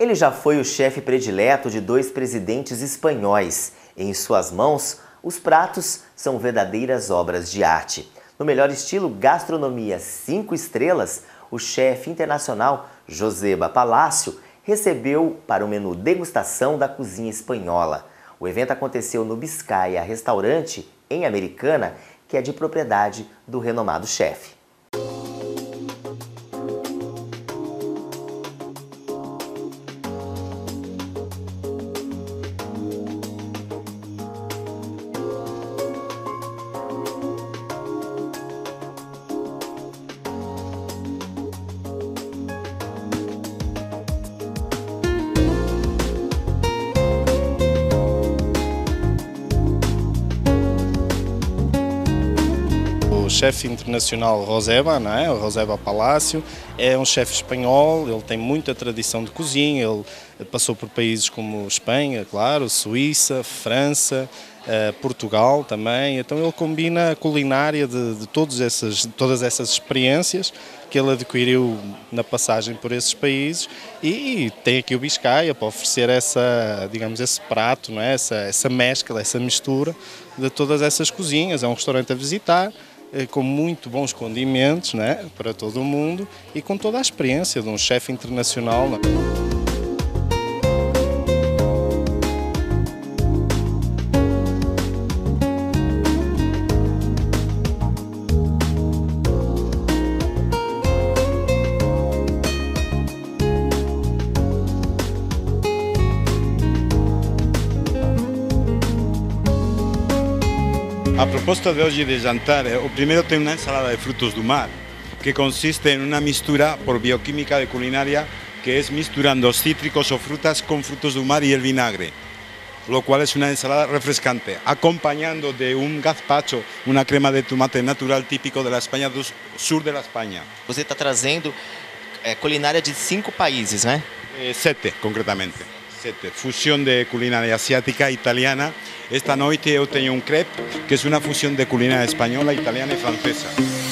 Ele já foi o chefe predileto de 2 presidentes espanhóis. Em suas mãos, os pratos são verdadeiras obras de arte. No melhor estilo gastronomia 5 estrelas, o chefe internacional Joseba Palacio recebeu para o menu degustação da cozinha espanhola. O evento aconteceu no Biscaia Restaurante, em Americana, que é de propriedade do renomado chefe. O chefe internacional Joseba, não é? O Joseba Palacio, é um chefe espanhol, ele tem muita tradição de cozinha, ele passou por países como Espanha, claro, Suíça, França, Portugal também, então ele combina a culinária de todas essas experiências que ele adquiriu na passagem por esses países e tem aqui o Biscaia para oferecer digamos, esse prato, não é? essa mescla, essa mistura de todas essas cozinhas. É um restaurante a visitar, com muito bons condimentos, né, para todo o mundo e com toda a experiência de um chefe internacional. A proposta de hoje de jantar, o primeiro tem uma ensalada de frutos do mar, que consiste em uma mistura por bioquímica de culinária, que es misturando cítricos o frutas con frutos do mar y el vinagre, lo cual es una ensalada refrescante, acompañando de un gazpacho, una crema de tomate natural típico de la España, do sur de la España. Você está trazendo culinária de 5 países, né? 7, concretamente. 7. Fusión de culinária asiática e italiana. Esta noite eu tenho un crepe, que es una fusión de culinária española, italiana y francesa.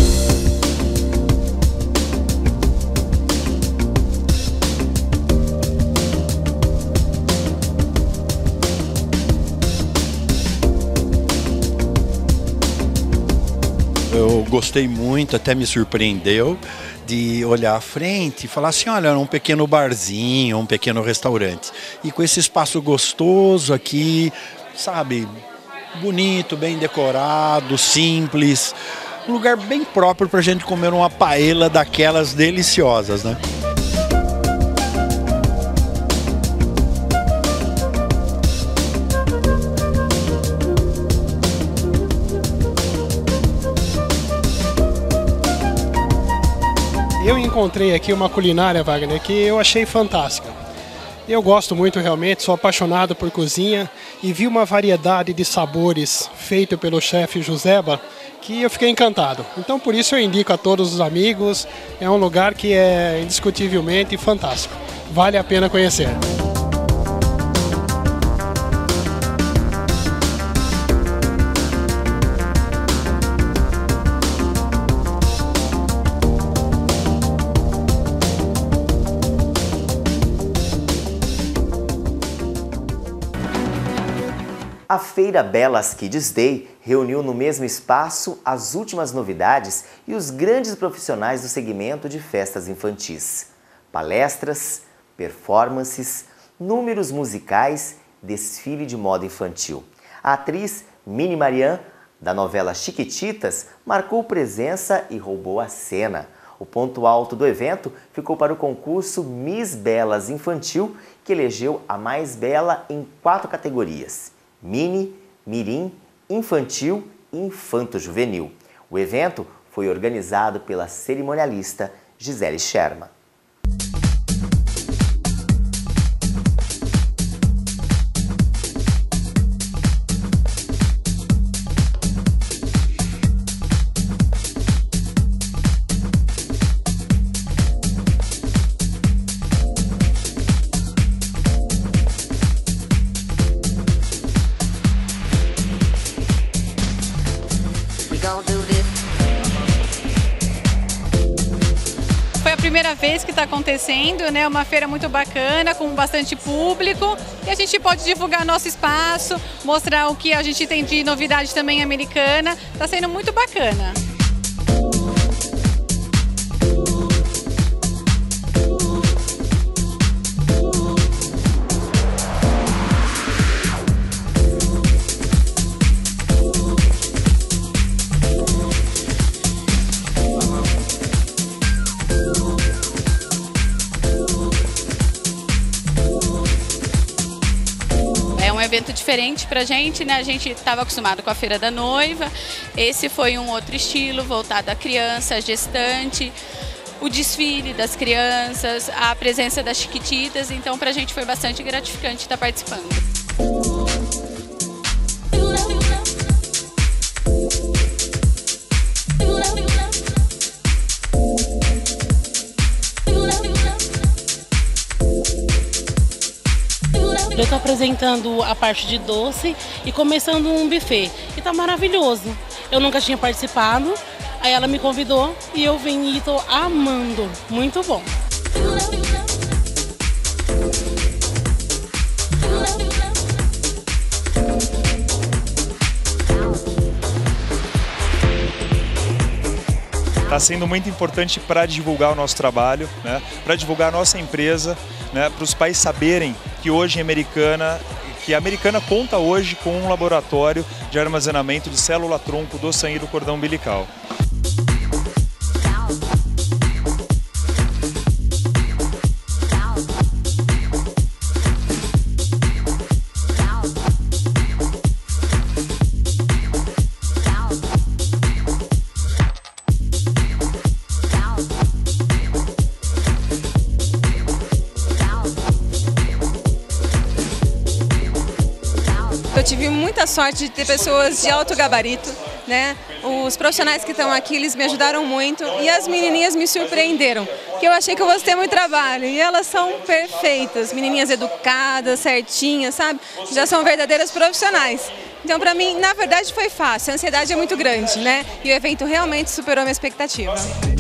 Eu gostei muito, até me surpreendeu de olhar à frente e falar assim, olha, um pequeno barzinho, um pequeno restaurante. E com esse espaço gostoso aqui, sabe, bonito, bem decorado, simples, um lugar bem próprio para a gente comer uma paella daquelas deliciosas, né? Eu encontrei aqui uma culinária, Wagner, que eu achei fantástica. Eu gosto muito realmente, sou apaixonado por cozinha e vi uma variedade de sabores feito pelo chefe Joseba que eu fiquei encantado. Então por isso eu indico a todos os amigos, é um lugar que é indiscutivelmente fantástico. Vale a pena conhecer. A Feira Belas Kids Day reuniu no mesmo espaço as últimas novidades e os grandes profissionais do segmento de festas infantis. Palestras, performances, números musicais, desfile de moda infantil. A atriz Mini Marian, da novela Chiquititas, marcou presença e roubou a cena. O ponto alto do evento ficou para o concurso Miss Belas Infantil, que elegeu a mais bela em 4 categorias: Mini, Mirim, Infantil e Infanto-Juvenil. O evento foi organizado pela cerimonialista Gisele Sherman. primeira vez que está acontecendo, né? Uma feira muito bacana, com bastante público. E a gente pode divulgar nosso espaço, mostrar o que a gente tem de novidade também americana. Está sendo muito bacana. É um evento diferente pra gente, né? A gente estava acostumado com a Feira da Noiva. Esse foi um outro estilo, voltado à criança, gestante, o desfile das crianças, a presença das chiquititas. Então, pra gente foi bastante gratificante estar participando. Eu estou apresentando a parte de doce e começando um buffet, que está maravilhoso. Eu nunca tinha participado, aí ela me convidou e eu vim e estou amando. Muito bom. Está sendo muito importante para divulgar o nosso trabalho, né? Para divulgar a nossa empresa, né? Para os pais saberem que hoje a Americana conta hoje com um laboratório de armazenamento de célula-tronco do sangue e do cordão umbilical. Eu tive muita sorte de ter pessoas de alto gabarito, né? Os profissionais que estão aqui, eles me ajudaram muito e as menininhas me surpreenderam, que eu achei que eu fosse ter muito trabalho e elas são perfeitas, menininhas educadas, certinhas, sabe? Já são verdadeiras profissionais. Então, para mim, na verdade, foi fácil, a ansiedade é muito grande, né? E o evento realmente superou a minha expectativa.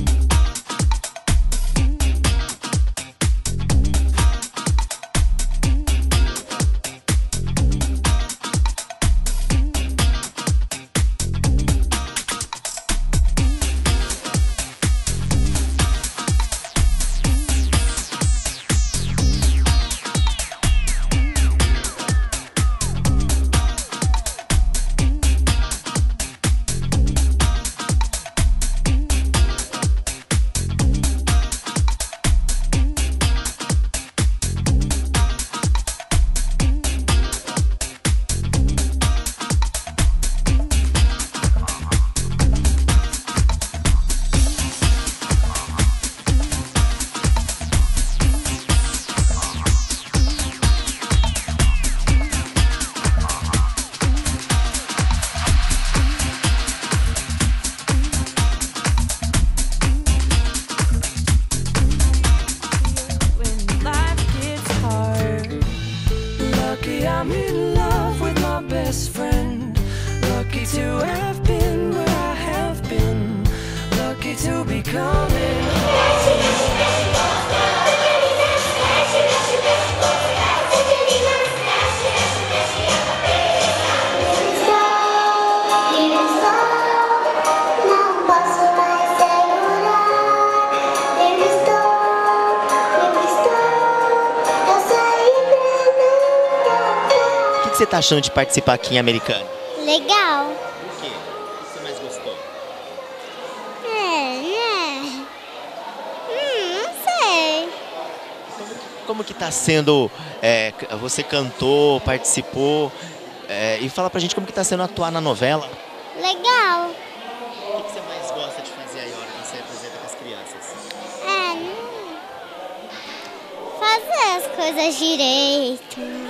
I'm in love with my best friend. Lucky to have been where I have been. Lucky to be coming home. O que você está achando de participar aqui em Americana? Legal. Por quê? O que você mais gostou? Né? Não sei. Como que está sendo, você cantou, participou, e fala pra gente como que está sendo atuar na novela. Legal. O que você mais gosta de fazer aí a hora que você apresenta com as crianças? Fazer as coisas direito.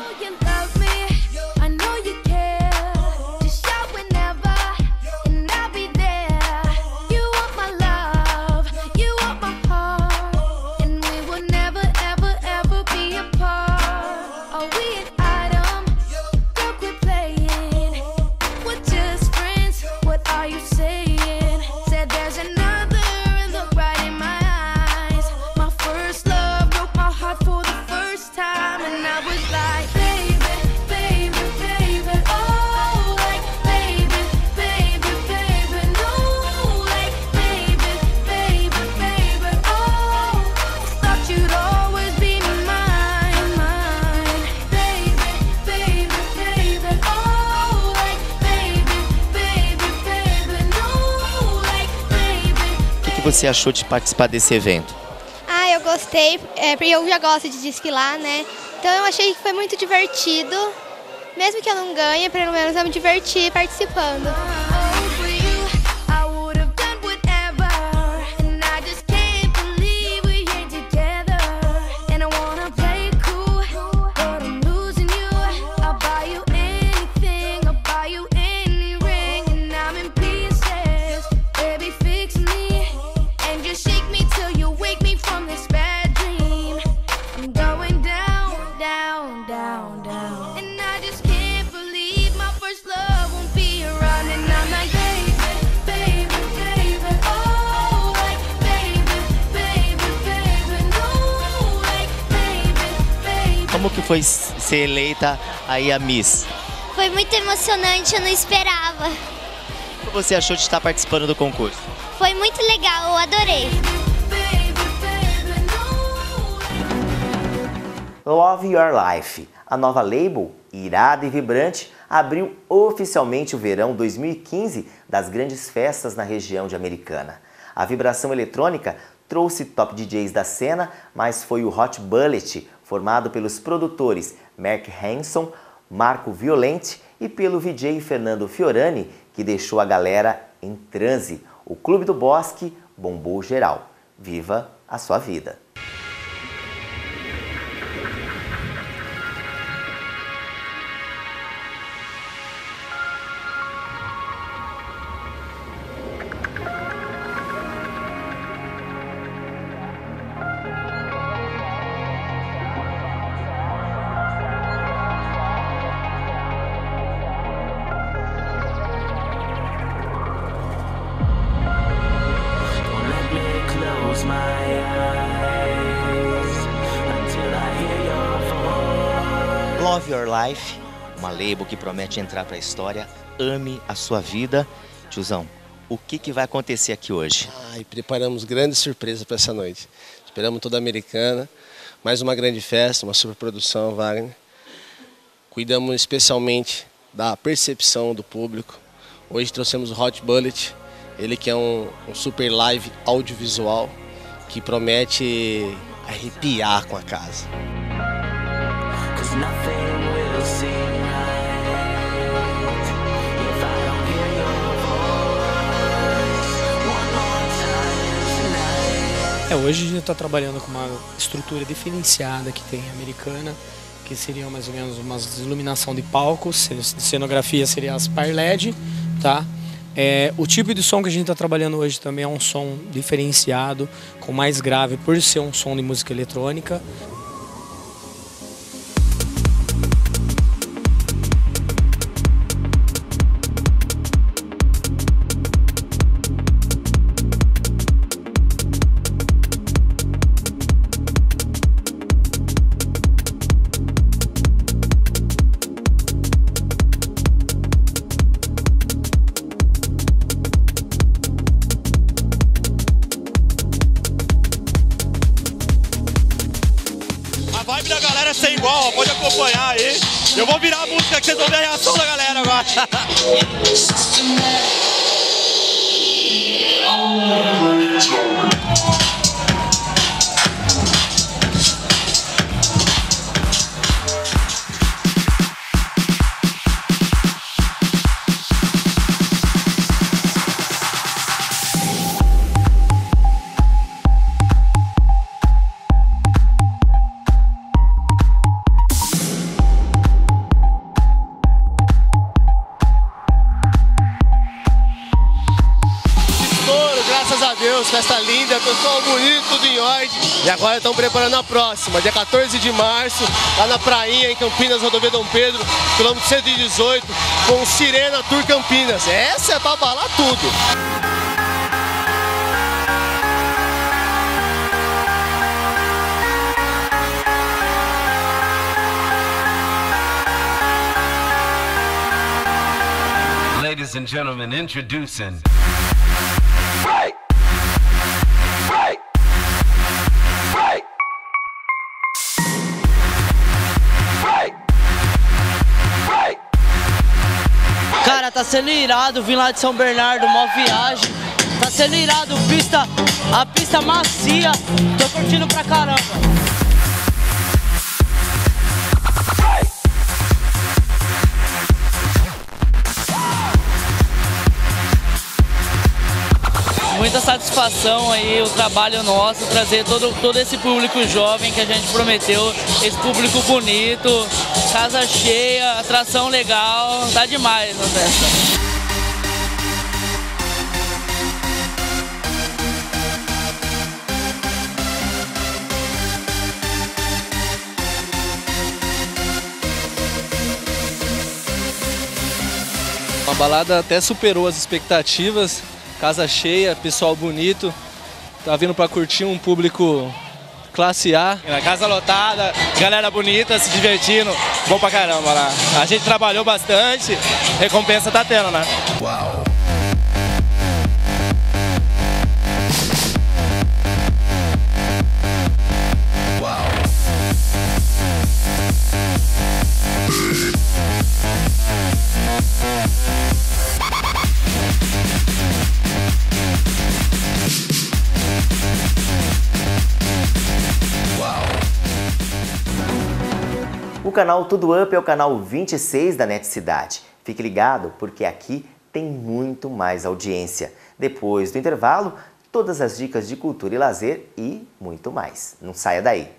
que você achou de participar desse evento? Ah, eu gostei, porque eu já gosto de desfilar, né? Então eu achei que foi muito divertido. Mesmo que eu não ganhe, pelo menos eu me diverti participando. Como que foi ser eleita aí a Miss? Foi muito emocionante, eu não esperava. O que você achou de estar participando do concurso? Foi muito legal, eu adorei. Love Your Life, a nova label, irada e vibrante, abriu oficialmente o verão 2015 das grandes festas na região de Americana. A vibração eletrônica trouxe top DJs da cena, mas foi o Hot Bullet, formado pelos produtores Mark Hanson, Marco Violente e pelo VJ Fernando Fiorani, que deixou a galera em transe. O Clube do Bosque bombou geral. Viva a sua vida! Love Your Life, uma label que promete entrar para a história. Ame a sua vida. Tiozão, o que vai acontecer aqui hoje? Preparamos grandes surpresas para essa noite. Esperamos toda a Americana, mais uma grande festa, uma superprodução, Wagner. Cuidamos especialmente da percepção do público. Hoje trouxemos o Hot Bullet, ele que é um super live audiovisual que promete arrepiar com a casa. Hoje a gente está trabalhando com uma estrutura diferenciada que tem Americana, que seria mais ou menos uma iluminação de palcos, cenografia seria as par LED, tá? O tipo de som que a gente está trabalhando hoje também é um som diferenciado, com mais grave, por ser um som de música eletrônica. A vibe da galera é ser igual, ó, pode acompanhar aí. Eu vou virar a música que vocês vão ver a reação da galera agora. Graças a Deus, festa linda, pessoal bonito, tudo em ordem. E agora estão preparando a próxima, dia 14 de março, lá na prainha, em Campinas, rodovia Dom Pedro, quilômetro 118, com Sirena Tour Campinas. Essa é pra abalar tudo. Ladies and gentlemen, introducing... Cara, tá sendo irado, vim lá de São Bernardo, mó viagem. Tá sendo irado, a pista macia. Tô curtindo pra caramba. Muita satisfação aí, o trabalho nosso, trazer todo esse público jovem que a gente prometeu, esse público bonito, casa cheia, atração legal, tá demais a festa. A balada até superou as expectativas. Casa cheia, pessoal bonito, tá vindo pra curtir, um público classe A. Casa lotada, galera bonita, se divertindo, bom pra caramba lá. A gente trabalhou bastante, recompensa tá tendo, né? Uau! O canal Tudo Up é o canal 26 da NET Cidade. Fique ligado porque aqui tem muito mais audiência. Depois do intervalo, todas as dicas de cultura e lazer e muito mais. Não saia daí.